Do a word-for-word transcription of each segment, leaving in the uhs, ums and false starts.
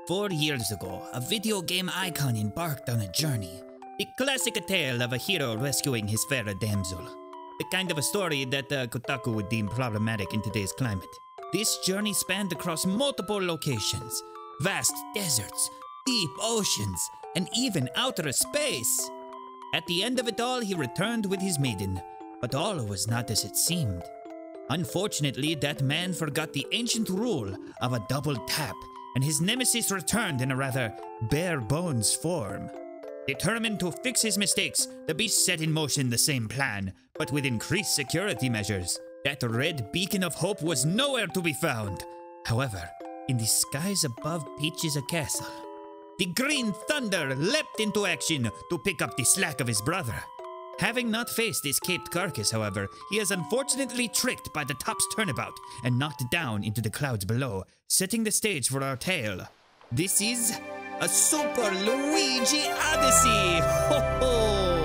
Four years ago, a video game icon embarked on a journey. The classic tale of a hero rescuing his fair damsel. The kind of a story that uh, Kotaku would deem problematic in today's climate. This journey spanned across multiple locations, vast deserts, deep oceans, and even outer space. At the end of it all, he returned with his maiden, but all was not as it seemed. Unfortunately, that man forgot the ancient rule of a double tap, and his nemesis returned in a rather bare-bones form. Determined to fix his mistakes, the beast set in motion the same plan, but with increased security measures. That red beacon of hope was nowhere to be found. However, in the skies above Peach's castle, the Green Thunder leapt into action to pick up the slack of his brother. Having not faced his caped carcass, however, he is unfortunately tricked by the top's turnabout and knocked down into the clouds below, setting the stage for our tale. This is a Super Luigi Odyssey! Ho ho!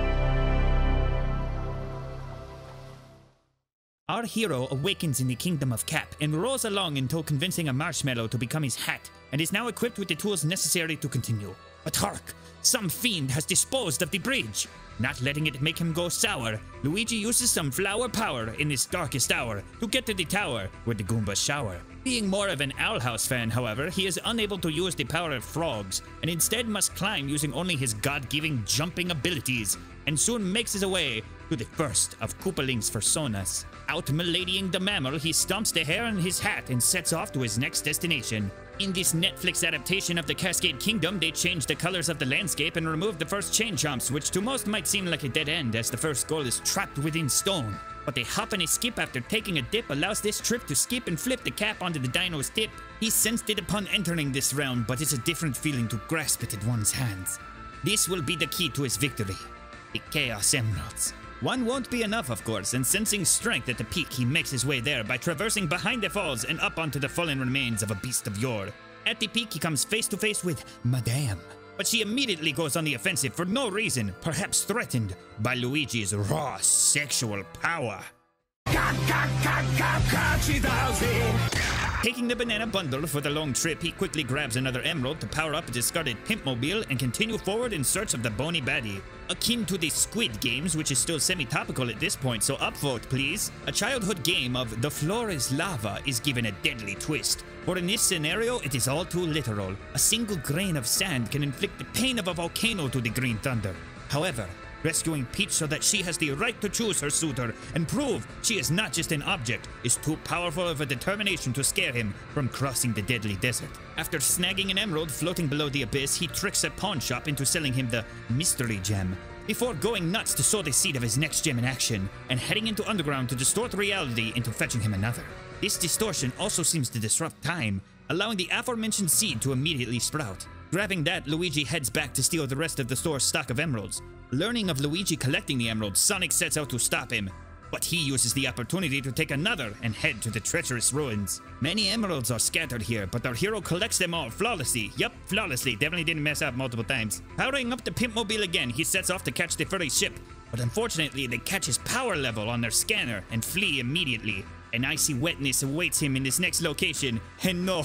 Our hero awakens in the Kingdom of Cap and rolls along until convincing a marshmallow to become his hat, and is now equipped with the tools necessary to continue. But hark! Some fiend has disposed of the bridge! Not letting it make him go sour, Luigi uses some flower power in his darkest hour to get to the tower where the Goombas shower. Being more of an Owl House fan, however, he is unable to use the power of frogs, and instead must climb using only his god-giving jumping abilities, and soon makes his way to the first of Koopaling's personas. Out miladying the mammal, he stomps the hair in his hat and sets off to his next destination. In this Netflix adaptation of the Cascade Kingdom, they changed the colors of the landscape and removed the first chain jumps, which to most might seem like a dead end as the first goal is trapped within stone. But a hop and a skip after taking a dip allows this trip to skip and flip the cap onto the dino's tip. He sensed it upon entering this realm, but it's a different feeling to grasp it in one's hands. This will be the key to his victory. The Chaos Emeralds. One won't be enough, of course, and sensing strength at the peak, he makes his way there by traversing behind the falls and up onto the fallen remains of a beast of yore. At the peak, he comes face to face with Madame, but she immediately goes on the offensive for no reason, perhaps threatened by Luigi's raw sexual power. Taking the banana bundle for the long trip, he quickly grabs another emerald to power up a discarded Pimpmobile and continue forward in search of the bony baddie. Akin to the Squid Games, which is still semi-topical at this point, so upvote please. A childhood game of the floor is lava is given a deadly twist. For in this scenario, it is all too literal. A single grain of sand can inflict the pain of a volcano to the Green Thunder. However, rescuing Peach so that she has the right to choose her suitor and prove she is not just an object is too powerful of a determination to scare him from crossing the deadly desert. After snagging an emerald floating below the abyss, he tricks a pawn shop into selling him the mystery gem, before going nuts to sow the seed of his next gem in action and heading into underground to distort reality into fetching him another. This distortion also seems to disrupt time, allowing the aforementioned seed to immediately sprout. Grabbing that, Luigi heads back to steal the rest of the store's stock of emeralds. Learning of Luigi collecting the emeralds, Sonic sets out to stop him, but he uses the opportunity to take another and head to the treacherous ruins. Many emeralds are scattered here, but our hero collects them all flawlessly. Yup, flawlessly, definitely didn't mess up multiple times. Powering up the Pimpmobile again, he sets off to catch the furry ship, but unfortunately they catch his power level on their scanner and flee immediately. An icy wetness awaits him in this next location, and no,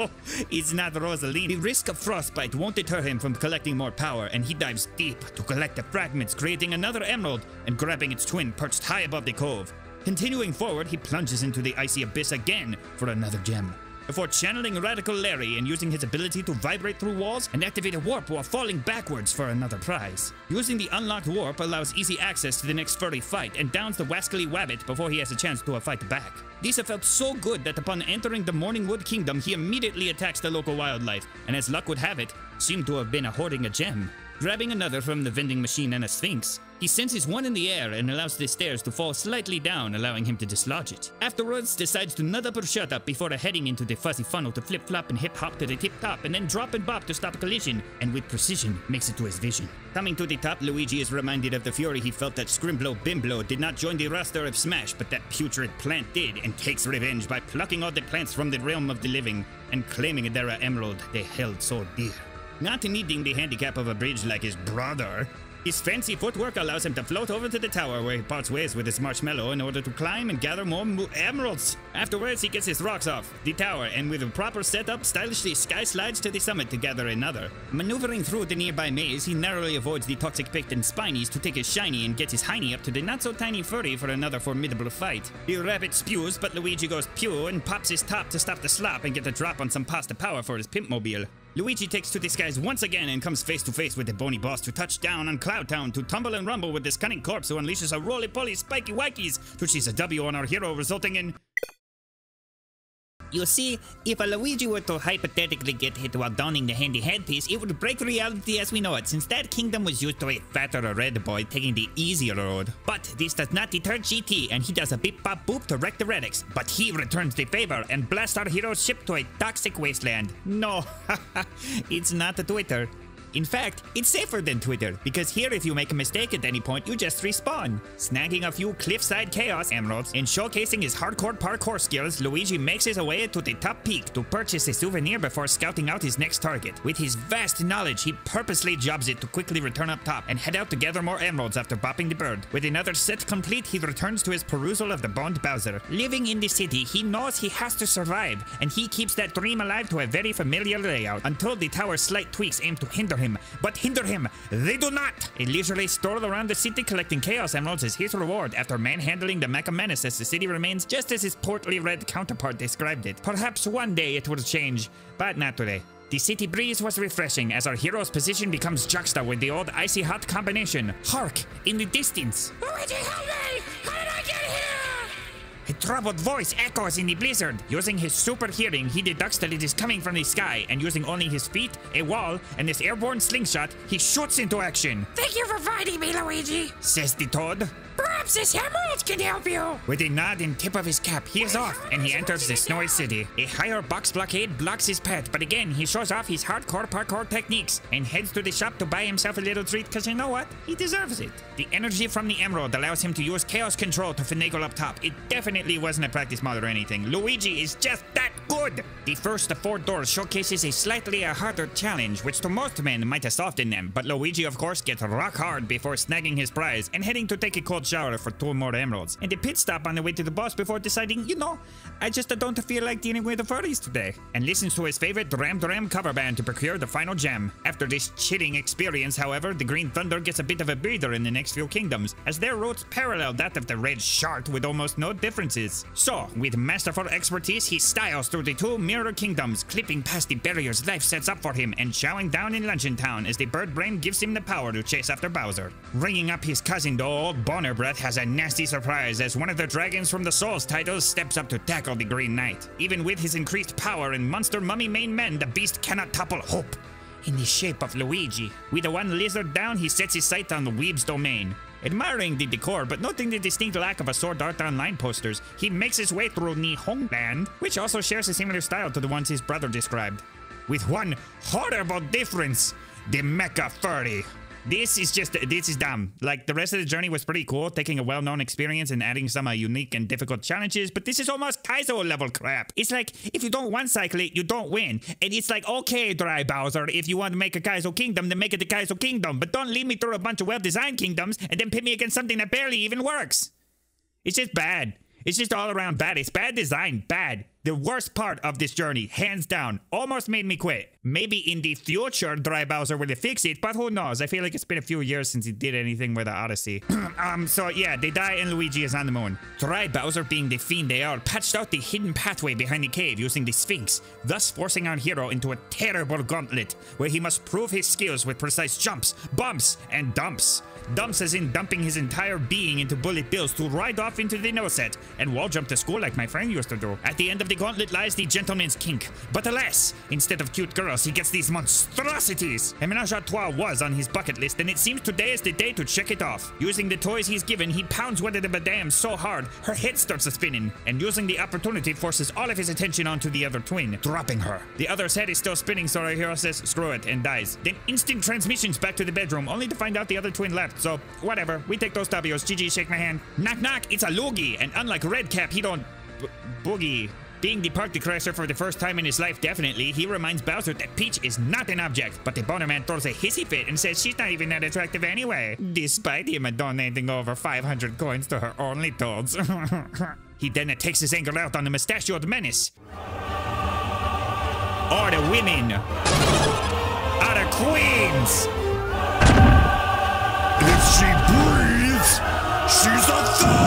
it's not Rosaline. The risk of frostbite won't deter him from collecting more power, and he dives deep to collect the fragments, creating another emerald and grabbing its twin perched high above the cove. Continuing forward, he plunges into the icy abyss again for another gem, before channeling Radical Larry and using his ability to vibrate through walls and activate a warp while falling backwards for another prize. Using the unlocked warp allows easy access to the next furry fight and downs the Wascally Wabbit before he has a chance to fight back. Lisa felt so good that upon entering the Morningwood Kingdom, he immediately attacks the local wildlife, and as luck would have it, seemed to have been a hoarding a gem. Grabbing another from the vending machine and a sphinx, he senses one in the air and allows the stairs to fall slightly down, allowing him to dislodge it. Afterwards, decides to nut up or shut up before heading into the fuzzy funnel to flip-flop and hip-hop to the tip-top and then drop and bop to stop a collision, and with precision makes it to his vision. Coming to the top, Luigi is reminded of the fury he felt that Scrimblow Bimblow did not join the roster of Smash, but that putrid plant did, and takes revenge by plucking all the plants from the realm of the living and claiming their emerald they held so dear. Not needing the handicap of a bridge like his brother, His fancy footwork allows him to float over to the tower where he parts ways with his marshmallow in order to climb and gather more emeralds. Afterwards, he gets his rocks off the tower and with a proper setup, stylishly sky slides to the summit to gather another. Maneuvering through the nearby maze, he narrowly avoids the toxic picked and spinies to take his shiny and gets his hiney up to the not so tiny furry for another formidable fight. The rabbit spews, but Luigi goes pew and pops his top to stop the slop and get a drop on some pasta power for his Pimpmobile. Luigi takes to the skies once again and comes face to face with the bony boss to touch down on Cloud Town to tumble and rumble with this cunning corpse who unleashes a roly-poly spiky wikies to chase a W on our hero, resulting in... You see, if a Luigi were to hypothetically get hit while donning the handy headpiece, it would break reality as we know it, since that kingdom was used to a fatter red boy taking the easier road. But this does not deter G T, and he does a beep bop boop to wreck the relics. But he returns the favor and blasts our hero's ship to a toxic wasteland. No, it's not a Twitter. In fact, it's safer than Twitter, because here if you make a mistake at any point, you just respawn. Snagging a few cliffside chaos emeralds and showcasing his hardcore parkour skills, Luigi makes his way to the top peak to purchase a souvenir before scouting out his next target. With his vast knowledge, he purposely jobs it to quickly return up top and head out to gather more emeralds after bopping the bird. With another set complete, he returns to his perusal of the boned Bowser. Living in the city, he knows he has to survive, and he keeps that dream alive to a very familiar layout until the tower's slight tweaks aim to hinder him. But hinder him, they do not! A leisurely stroll around the city collecting Chaos Emeralds is his reward after manhandling the Mecha Menace as the city remains just as his portly red counterpart described it. Perhaps one day it will change, but not today. The city breeze was refreshing as our hero's position becomes juxta with the old icy hot combination. Hark! In the distance! Luigi, help me! How did I get here? A troubled voice echoes in the blizzard. Using his super hearing, he deducts that it is coming from the sky, and using only his feet, a wall, and this airborne slingshot, he shoots into action. Thank you for fighting me, Luigi, says the Toad. Perhaps this emerald can help you. With a nod and tip of his cap, he is off, and he enters the snowy city. A higher box blockade blocks his path, but again, he shows off his hardcore parkour techniques, and heads to the shop to buy himself a little treat, because you know what? He deserves it. The energy from the emerald allows him to use chaos control to finagle up top. It definitely wasn't a practice mod or anything. Luigi is just that good. The first of four doors showcases a slightly a harder challenge, which to most men might have softened them, but Luigi of course gets rock hard before snagging his prize and heading to take a cold shower for two more emeralds, and a pit stop on the way to the boss before deciding, you know, I just don't feel like dealing with the furries today, and listens to his favorite Dram Dram cover band to procure the final gem. After this chilling experience, however, the Green Thunder gets a bit of a breather in the next few kingdoms, as their routes parallel that of the Red Shark with almost no differences. So, with masterful expertise, he styles through the two mirror kingdoms, clipping past the barriers life sets up for him, and chowing down in Luncheon Town as the bird brain gives him the power to chase after Bowser. Ringing up his cousin, though, old Boner Breath has a nasty surprise as one of the dragons from the Souls titles steps up to tackle the Green Knight. Even with his increased power and monster mummy main men, the beast cannot topple Hope in the shape of Luigi. With the one lizard down, he sets his sight on the Weeb's domain. Admiring the decor, but noting the distinct lack of a Sword Art Online posters, he makes his way through Nihon Land, which also shares a similar style to the ones his brother described. With one horrible difference, the Mecha Furry. This is just, this is dumb. Like, the rest of the journey was pretty cool, taking a well-known experience and adding some uh, unique and difficult challenges, but this is almost Kaizo level crap. It's like, if you don't one-cycle it, you don't win. And it's like, okay, Dry Bowser, if you want to make a Kaizo Kingdom, then make it the Kaizo Kingdom, but don't lead me through a bunch of well-designed kingdoms and then pit me against something that barely even works. It's just bad. It's just all around bad. It's bad design, bad. The worst part of this journey, hands down, almost made me quit. Maybe in the future, Dry Bowser will fix it, but who knows? I feel like it's been a few years since he did anything with the Odyssey. um, so yeah, they die and Luigi is on the moon. Dry Bowser, being the fiend they are, patched out the hidden pathway behind the cave using the Sphinx, thus forcing our hero into a terrible gauntlet, where he must prove his skills with precise jumps, bumps, and dumps. Dumps as in dumping his entire being into bullet bills to ride off into the no set and wall jump to school like my friend used to do. At the end of the gauntlet lies the gentleman's kink. But alas, instead of cute girls, he gets these monstrosities. A menage a trois was on his bucket list, and it seems today is the day to check it off. Using the toys he's given, he pounds one of the madams so hard, her head starts a spinning, and using the opportunity forces all of his attention onto the other twin, dropping her. The other's head is still spinning, so our hero says screw it and dies. Then instant transmissions back to the bedroom, only to find out the other twin left. So, whatever. We take those W's. G G, shake my hand. Knock knock, it's a Loogie, and unlike Redcap, he don't... B boogie. Being the party crasher for the first time in his life, definitely, he reminds Bowser that Peach is not an object, but the Boner Man throws a hissy fit and says she's not even that attractive anyway, despite him donating over five hundred coins to her only toads. He then takes his anger out on the mustachioed menace. Or the women. Or the queens. If she breathes, she's a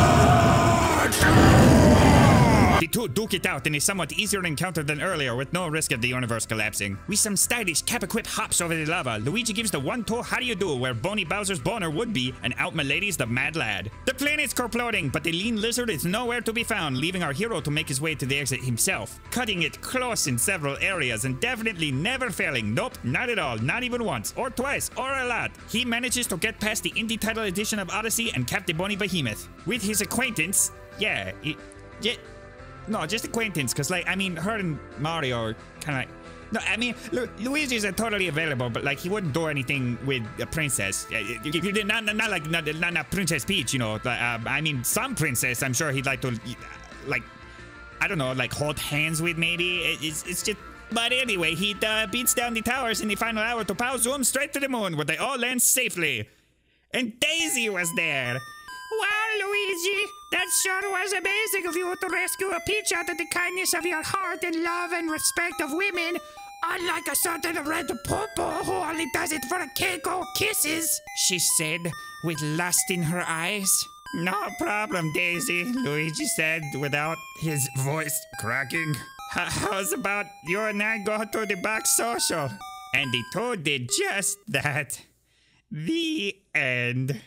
thug! The two duke it out in a somewhat easier encounter than earlier with no risk of the universe collapsing. With some stylish Kappa-Quip hops over the lava, Luigi gives the one-toe how do you do where Bony Bowser's boner would be and out-miladies the mad lad. The planet's corploding, but the lean lizard is nowhere to be found, leaving our hero to make his way to the exit himself. Cutting it close in several areas and definitely never failing. Nope, not at all, not even once, or twice, or a lot. He manages to get past the indie title edition of Odyssey and cap the Bony Behemoth. With his acquaintance, yeah, it, yeah, no, just acquaintance, because, like, I mean, her and Mario are kind of like... No, I mean, Lu Luigi's are totally available, but, like, he wouldn't do anything with a princess. Not, not, not like, not, not, not Princess Peach, you know. Uh, I mean, some princess, I'm sure he'd like to, like, I don't know, like, hold hands with, maybe. It's, it's just... But anyway, he uh, beats down the towers in the final hour to pow zoom straight to the moon, where they all land safely. And Daisy was there. Wow, Luigi, that sure was amazing of you to rescue a Peach out of the kindness of your heart and love and respect of women, unlike a certain red popo who only does it for a cake or kisses, she said, with lust in her eyes. No problem, Daisy, Luigi said without his voice cracking. How's about you and I go to the back social? And the two did just that. The end.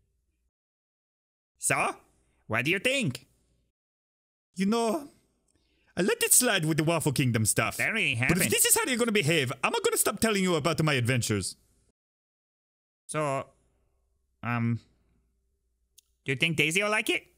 So, what do you think? You know, I let it slide with the Waffle Kingdom stuff. That really happened. But if this is how you're gonna behave, I'm not gonna stop telling you about my adventures. So, um, do you think Daisy will like it?